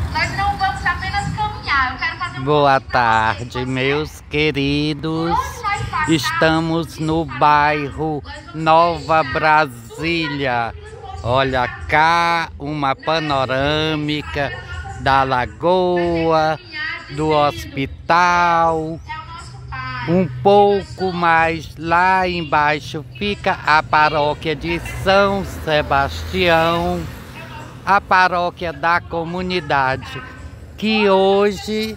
Nós não vamos apenas caminhar, eu quero fazer Boa tarde, meus queridos. Estamos no bairro Nova Brasília. Olha cá, uma panorâmica da lagoa, do hospital. Um pouco mais lá embaixo fica a paróquia de São Sebastião, a paróquia da comunidade, que hoje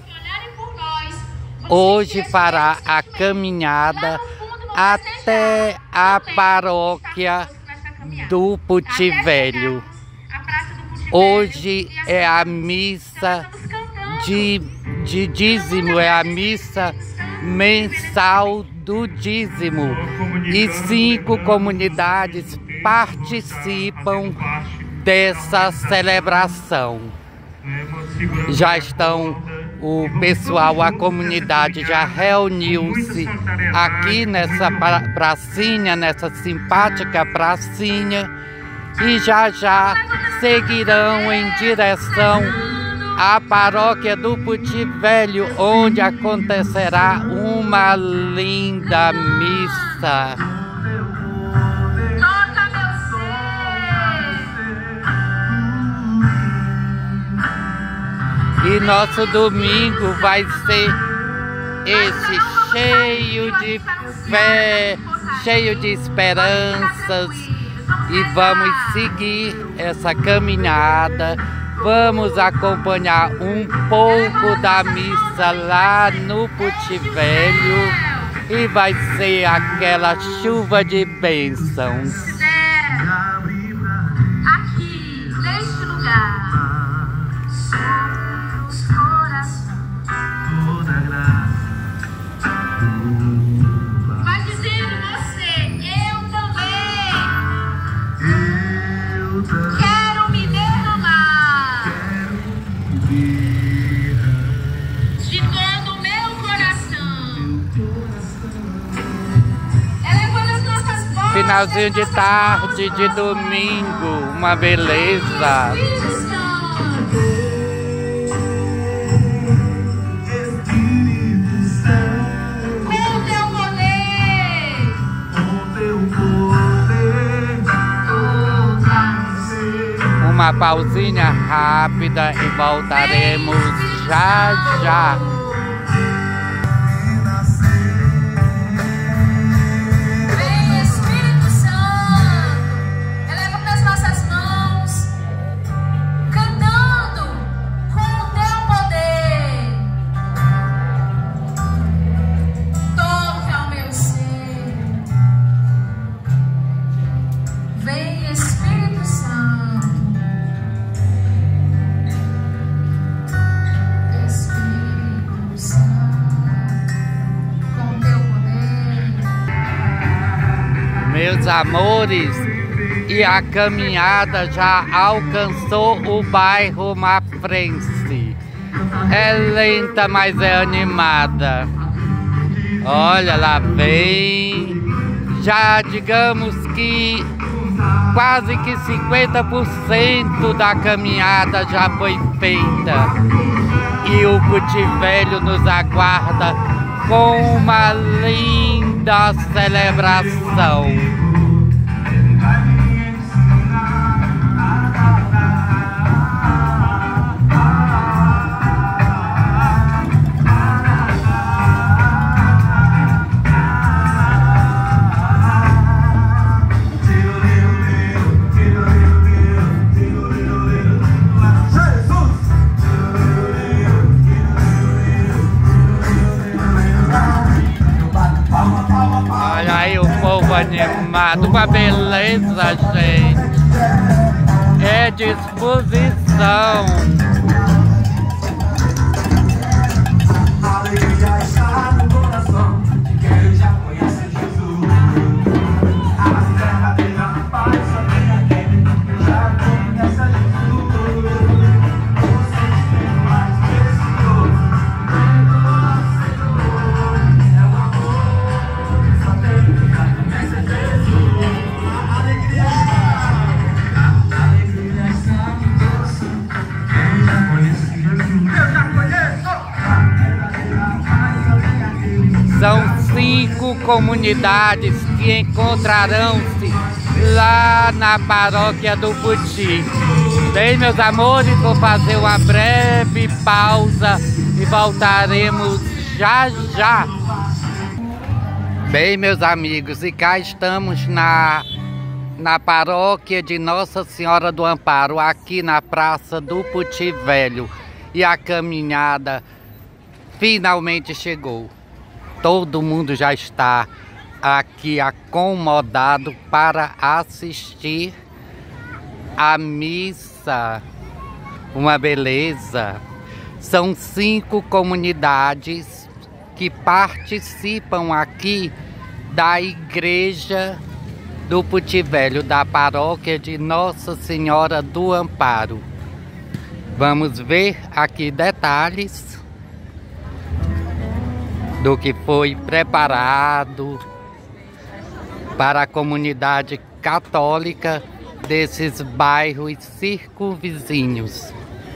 fará a caminhada até a paróquia do Puti Velho. Hoje é a missa de dízimo, é a missa mensal do dízimo, e 5 comunidades participam dessa celebração. Já estão o pessoal, a comunidade já reuniu-se aqui nessa pracinha, nessa simpática pracinha, e já seguirão em direção à paróquia do Puti Velho, onde acontecerá uma linda missa. E nosso domingo vai ser esse, cheio de fé, cheio de esperanças, e vamos seguir essa caminhada. Vamos acompanhar um pouco da missa lá no Puti Velho, e vai ser aquela chuva de bênçãos. Aqui, neste lugar, vai dizendo você, eu também quero me derramar de todo o meu coração. Elevando as nossas vozes. Finalzinho de tarde de domingo, uma beleza. Uma pausinha rápida e voltaremos já já. Vem, Espírito Santo, eleva para as nossas mãos, cantando com o teu poder. Toca ao meu ser. Vem, Espírito Santo. Meus amores, e a caminhada já alcançou o bairro Mafrense. É lenta, mas é animada. Olha, lá vem. Já digamos que quase que 50% da caminhada já foi feita. E o Puti Velho nos aguarda com uma linda celebração. Olha aí o povo animado, uma beleza, gente. É disposição. Alegria está no coração de quem já conhece Jesus. A verdadeira paz só tem aquele que já conhece Jesus. O sentimento mais precioso perdoa, Senhor. É o amor só tem que já conhece Jesus. A alegria está no coração de quem São 5 comunidades que encontrarão-se lá na paróquia do Puti. Bem, meus amores, vou fazer uma breve pausa e voltaremos já já. Bem, meus amigos, e cá estamos na paróquia de Nossa Senhora do Amparo, aqui na Praça do Puti Velho. E a caminhada finalmente chegou. Todo mundo já está aqui acomodado para assistir a missa. Uma beleza. São 5 comunidades que participam aqui da igreja do Puti Velho, da paróquia de Nossa Senhora do Amparo. Vamos ver aqui detalhes do que foi preparado para a comunidade católica desses bairros circunvizinhos.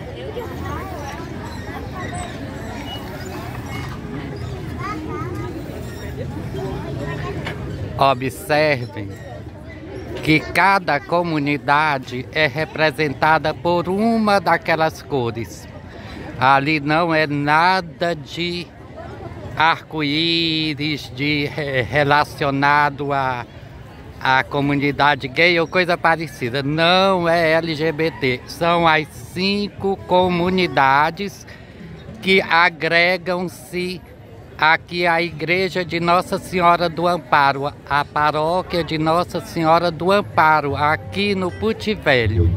Observem que cada comunidade é representada por uma daquelas cores. Ali não é nada de arco-íris relacionado à comunidade gay ou coisa parecida. Não é LGBT. São as 5 comunidades que agregam-se aqui à igreja de Nossa Senhora do Amparo, a paróquia de Nossa Senhora do Amparo, aqui no Puti Velho.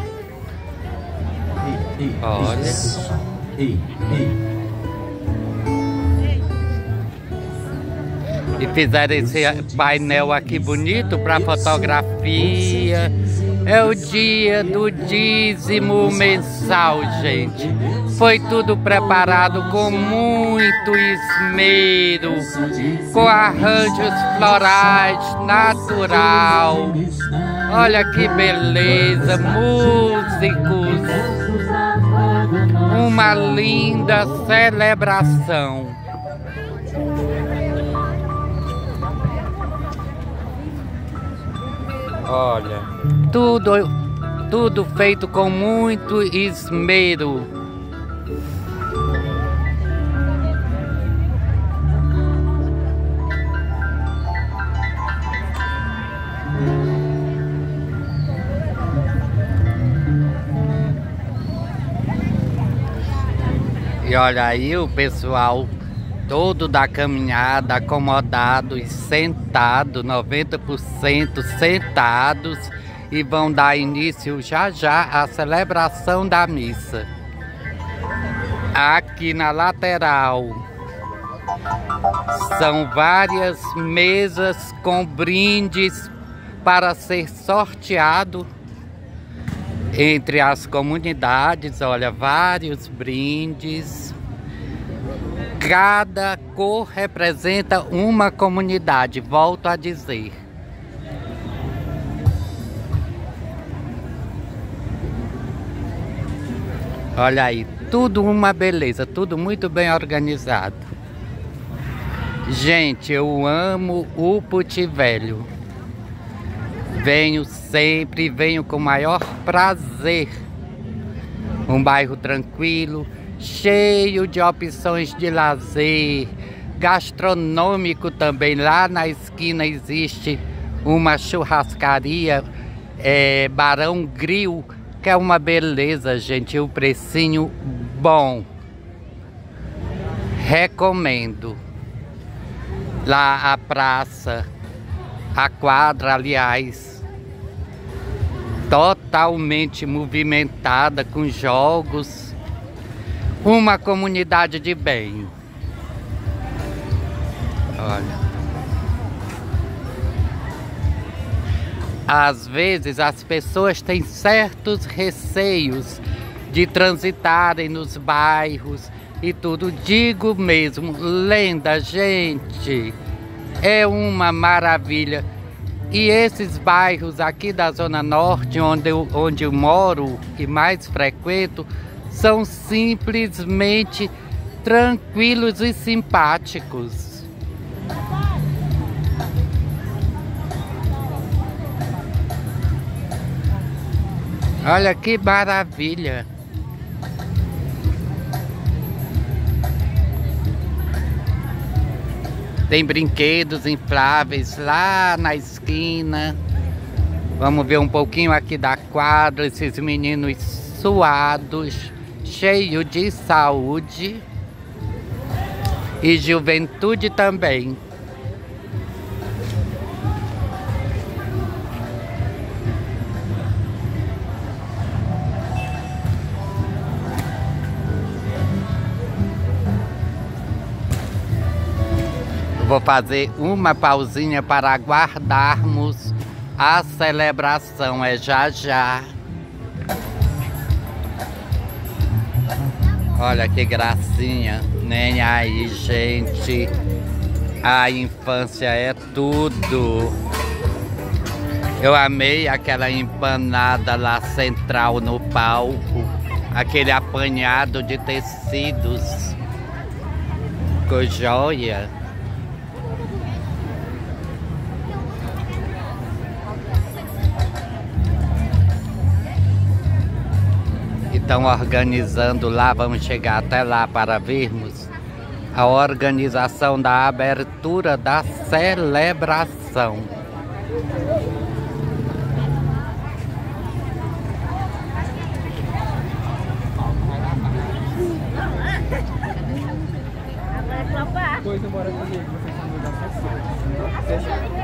Olha. E fizeram esse painel aqui bonito para fotografia. É o dia do dízimo mensal, gente. Foi tudo preparado com muito esmero, com arranjos florais natural. Olha que beleza, músicos. Uma linda celebração. Olha, tudo feito com muito esmero. E olha aí o pessoal todo da caminhada, acomodados, sentados, 90% sentados, e vão dar início já já à celebração da missa. Aqui na lateral são várias mesas com brindes para ser sorteado entre as comunidades. Olha, vários brindes. Cada cor representa uma comunidade, volto a dizer. Olha aí, tudo uma beleza, tudo muito bem organizado. Gente, eu amo o Puti Velho. Venho sempre, venho com o maior prazer. Um bairro tranquilo, cheio de opções de lazer, gastronômico também. Lá na esquina existe uma churrascaria, Barão Grill, que é uma beleza, gente, o precinho bom. Recomendo. Lá a praça, a quadra, aliás, totalmente movimentada com jogos. Uma comunidade de bem. Olha. Às vezes as pessoas têm certos receios de transitarem nos bairros e tudo. Digo mesmo, lenda, gente, é uma maravilha. E esses bairros aqui da Zona Norte, onde eu moro e mais frequento, são simplesmente tranquilos e simpáticos. Olha que maravilha. Tem brinquedos infláveis lá na esquina. Vamos ver um pouquinho aqui da quadra. Esses meninos suados, cheios de saúde e juventude também. Vou fazer uma pausinha para aguardarmos a celebração. É já já. Olha que gracinha. Nem aí, gente. A infância é tudo. Eu amei aquela empanada lá central no palco. Aquele apanhado de tecidos. Ficou joia. Estão organizando lá, vamos chegar até lá para vermos a organização da abertura da celebração. Coisa bora comigo, vocês são muito associados.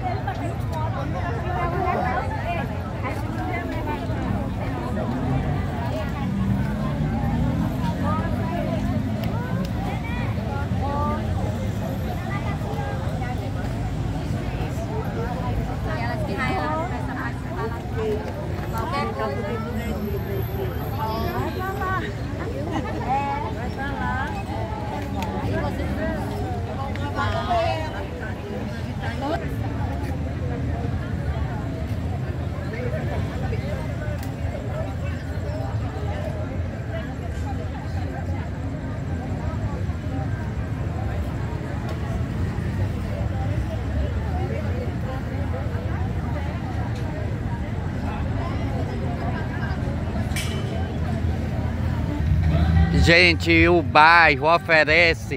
Gente, o bairro oferece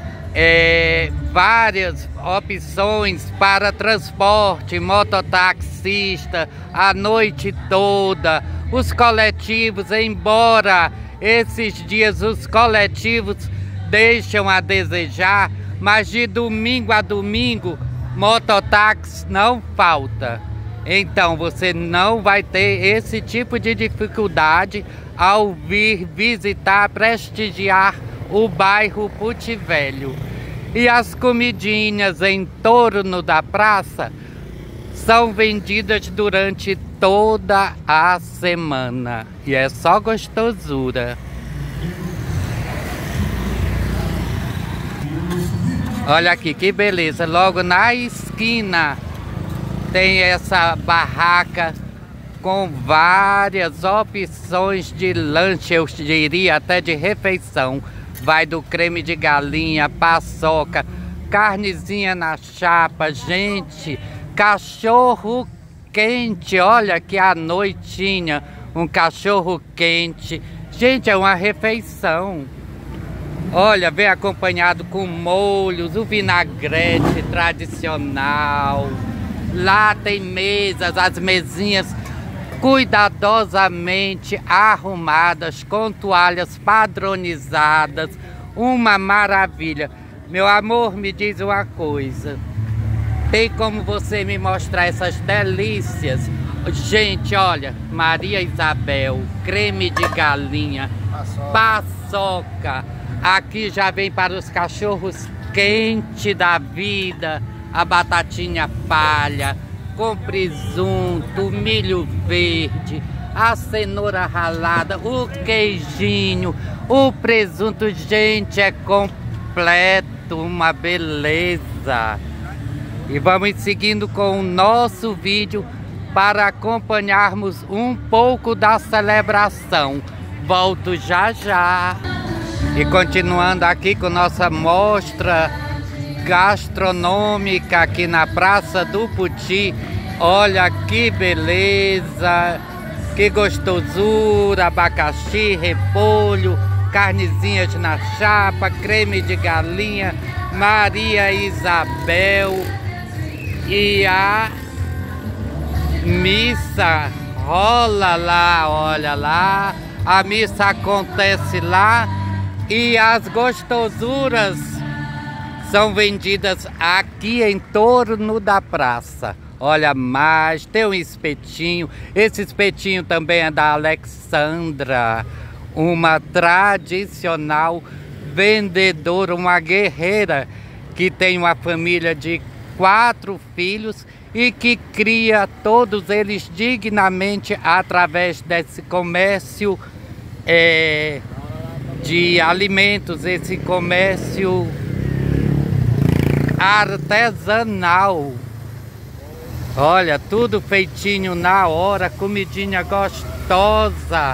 várias opções para transporte, mototaxista, a noite toda. Os coletivos, embora esses dias os coletivos deixam a desejar, mas de domingo a domingo, mototáxi não falta. Então você não vai ter esse tipo de dificuldade ao vir visitar, prestigiar o bairro Puti Velho. E as comidinhas em torno da praça são vendidas durante toda a semana. E é só gostosura. Olha aqui que beleza, logo na esquina tem essa barraca com várias opções de lanche, eu diria até de refeição. Vai do creme de galinha, paçoca, carnezinha na chapa, gente, cachorro quente, olha que à noitinha, um cachorro quente. Gente, é uma refeição. Olha, vem acompanhado com molhos, o vinagrete tradicional. Lá tem mesas, as mesinhas cuidadosamente arrumadas, com toalhas padronizadas. Uma maravilha. Meu amor, me diz uma coisa. Tem como você me mostrar essas delícias? Gente, olha, Maria Isabel, creme de galinha, paçoca. Aqui já vem para os cachorros quente da vida, a batatinha palha, com presunto, milho verde, a cenoura ralada, o queijinho, o presunto. Gente, é completo, uma beleza. E vamos seguindo com o nosso vídeo para acompanharmos um pouco da celebração. Volto já já. E continuando aqui com nossa mostra gastronômica aqui na Praça do Puti. Olha que beleza! Que gostosura, abacaxi, repolho, carnezinhas na chapa, creme de galinha, Maria Isabel. E a missa rola lá, olha lá. A missa acontece lá e as gostosuras são vendidas aqui em torno da praça. Olha mais, tem um espetinho. Esse espetinho também é da Alexandra, uma tradicional vendedora, uma guerreira que tem uma família de 4 filhos e que cria todos eles dignamente através desse comércio de alimentos, esse comércio artesanal. Olha, tudo feitinho na hora, comidinha gostosa.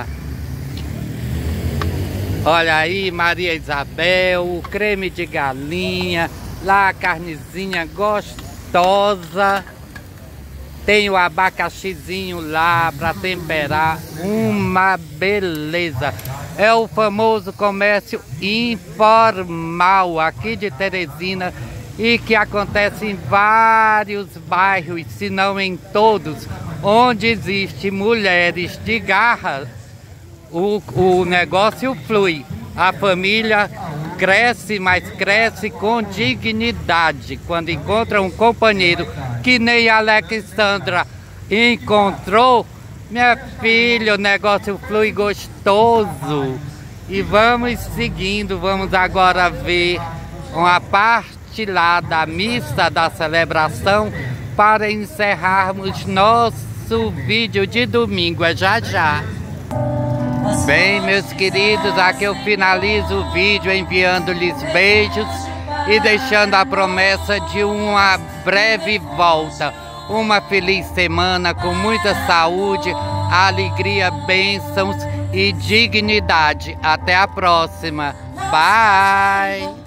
Olha aí, Maria Isabel, creme de galinha, lá a carnezinha gostosa. Tem o abacaxizinho lá para temperar, uma beleza. É o famoso comércio informal aqui de Teresina e que acontece em vários bairros, se não em todos, onde existe mulheres de garra, o negócio flui. A família cresce, mas cresce com dignidade. Quando encontra um companheiro que nem a Alexandra encontrou, minha filha, o negócio flui gostoso. E vamos seguindo, vamos agora ver uma parte lá da missa, da celebração, para encerrarmos nosso vídeo de domingo. É já já. Bem, meus queridos, aqui eu finalizo o vídeo enviando-lhes beijos e deixando a promessa de uma breve volta. Uma feliz semana com muita saúde, alegria, bênçãos e dignidade. Até a próxima. Bye!